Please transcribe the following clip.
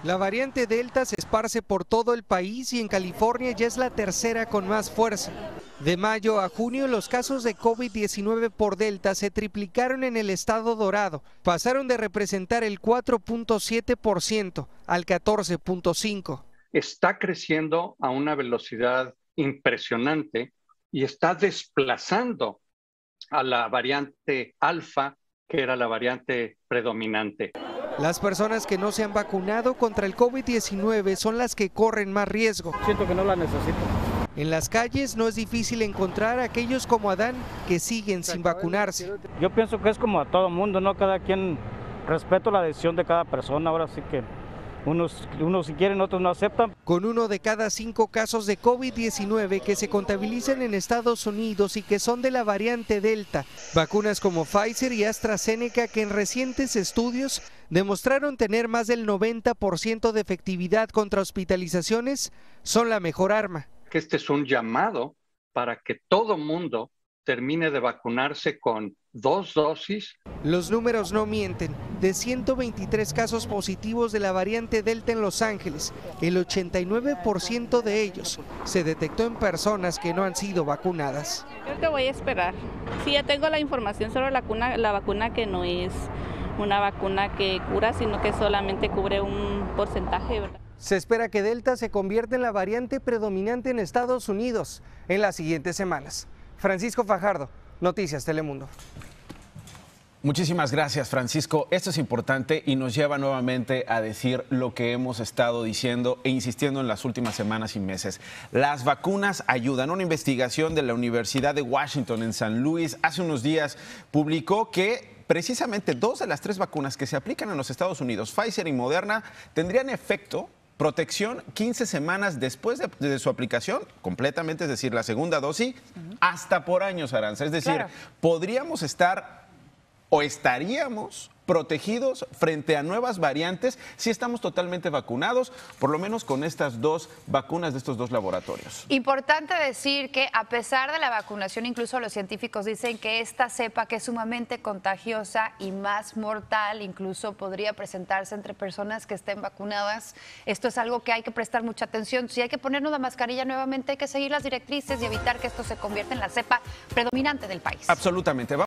La variante Delta se esparce por todo el país y en California ya es la tercera con más fuerza. De mayo a junio, los casos de COVID-19 por Delta se triplicaron en el estado Dorado. Pasaron de representar el 4.7% al 14.5%. Está creciendo a una velocidad impresionante y está desplazando a la variante alfa, que era la variante predominante. Las personas que no se han vacunado contra el COVID-19 son las que corren más riesgo. Siento que no la necesito. En las calles no es difícil encontrar a aquellos como Adán que siguen sin vacunarse. Yo pienso que es como a todo mundo, ¿no? Cada quien, respeto la decisión de cada persona, ahora sí que unos si quieren, otros no aceptan. Con 1 de cada 5 casos de COVID-19 que se contabilizan en Estados Unidos y que son de la variante Delta, vacunas como Pfizer y AstraZeneca que en recientes estudios demostraron tener más del 90% de efectividad contra hospitalizaciones, son la mejor arma. Este es un llamado para que todo mundo termine de vacunarse con 2 dosis. Los números no mienten. De 123 casos positivos de la variante Delta en Los Ángeles, el 89% de ellos se detectó en personas que no han sido vacunadas. Creo que voy a esperar. Sí, ya tengo la información sobre la vacuna que no es una vacuna que cura, sino que solamente cubre un porcentaje, ¿verdad? Se espera que Delta se convierta en la variante predominante en Estados Unidos en las siguientes semanas. Francisco Fajardo, Noticias Telemundo. Muchísimas gracias, Francisco. Esto es importante y nos lleva nuevamente a decir lo que hemos estado diciendo e insistiendo en las últimas semanas y meses. Las vacunas ayudan. Una investigación de la Universidad de Washington en San Luis hace unos días publicó que precisamente 2 de las 3 vacunas que se aplican en los Estados Unidos, Pfizer y Moderna, tendrían efecto, protección 15 semanas después de su aplicación, completamente, es decir, la segunda dosis, hasta por años, Aranza. Es decir, podríamos estar o estaríamos protegidos frente a nuevas variantes si estamos totalmente vacunados, por lo menos con estas 2 vacunas de estos 2 laboratorios. Importante decir que a pesar de la vacunación, incluso los científicos dicen que esta cepa, que es sumamente contagiosa y más mortal, incluso podría presentarse entre personas que estén vacunadas. Esto es algo que hay que prestar mucha atención. Si hay que ponernos la mascarilla nuevamente, hay que seguir las directrices y evitar que esto se convierta en la cepa predominante del país. Absolutamente.